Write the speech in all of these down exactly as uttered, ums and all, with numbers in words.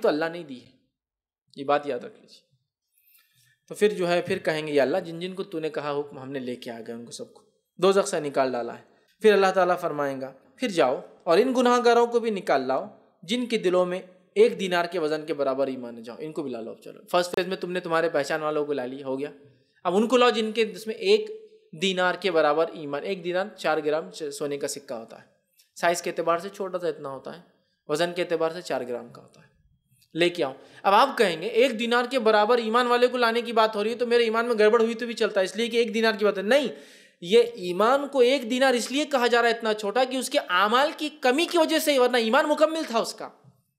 تو اللہ نے دی ہے، یہ بات یاد رکھ لیجیے۔ تو پھر جو ہے پھر کہیں گے یا اللہ جن جن کو تو نے کہا حکم ہم نے لے کے آ گئے ان کو سب کو دوزخ سے نکال ڈالا ہے۔ پھر اللہ تعالیٰ فرمائیں گا پھر جاؤ اور ان گناہ گاروں کو بھی نکال لاؤ جن کے دلوں میں ایک دینار کے وزن کے برابر ایمان ہے، جاؤ ان کو بھی لا لو۔ چلو فرسٹ فیز میں تم نے تمہارے پہچان والوں کو لا لی، ہو گیا، اب ان کو لاؤ جن کے جس میں ایک دینار کے برابر ایمان، ایک دینار چار گرام سونے کا سکہ ہوتا ہے، سائز کے اعتبار سے چھوٹا سا اتنا ہوتا ہے، وزن کے اعتبار سے چار گرام کا ہوتا ہے، لے کے آؤ۔ اب آپ کہیں گے ایک دینار کے برابر ایمان والے کو لانے کی بات ہو رہی ہے تو میرے ایمان میں گڑبڑ ہوئی تو بھی چلتا ہے، اس لیے کہ ایک دینار کی بات ہے، نہیں، یہ ایمان کو ایک دینار اس لیے کہا جا رہا ہے اتنا چھوٹا کہ اس کے اعمال کی کمی کی وجہ سے، ورنہ ایمان مکمل تھا اس کا۔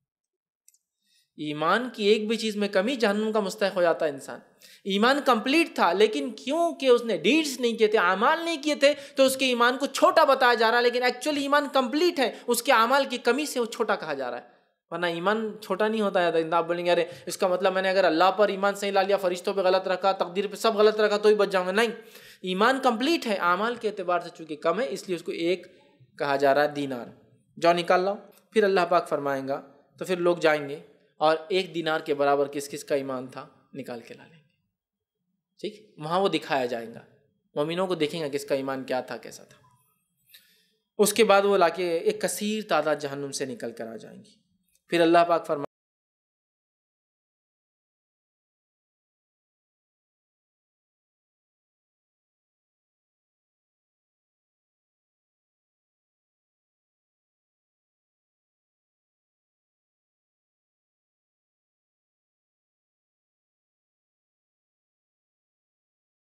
ایمان کی ایک بھی چیز میں کمی جہنم کا مستحق ہو جاتا ہے انسان۔ ایمان کمپلیٹ تھا لیکن کیونکہ اس نے ڈیڈز نہیں کیے تھے، اعمال نہیں کیے تھے، تو اس کے ایمان کو چھوٹا بتایا جا رہا ہے، لیکن ایکچولی ایمان کمپلیٹ ہے، اس کے اعمال کی کمی سے وہ چھوٹا کہا جا رہا ہے، ورنہ ایمان چھوٹا نہیں ہوتا ہے۔ آپ بولیں گے ارے اس کا مطلب میں نے اگر اللہ پر ایمان صحیح لا لیا، فرشتوں پہ غلط رکھا، تقدیر پہ سب غلط رکھا تو ہی بچ جاؤں گا، نہیں، ایمان کمپلیٹ ہے، اعمال کے اعتبار سے چونکہ کم ہے اس لیے اس کو ایک کہا جا رہا ہے دینار، جاؤ نکال لاؤ۔ پھر اللہ پاک فرمائیں گا تو پھر لوگ جائیں گے اور ایک دینار کے برابر کس کس کا ایمان تھا نکال کے لا لیں گے، ٹھیک، وہاں وہ دکھایا جائے گا، مومنوں کو دیکھیں گا کس کا ایمان کیا تھا کیسا تھا۔ اس کے بعد وہ لا کے ایک کثیر تعداد جہنم سے نکل کر آ جائیں گی۔ پھر اللہ پاک فرمائیں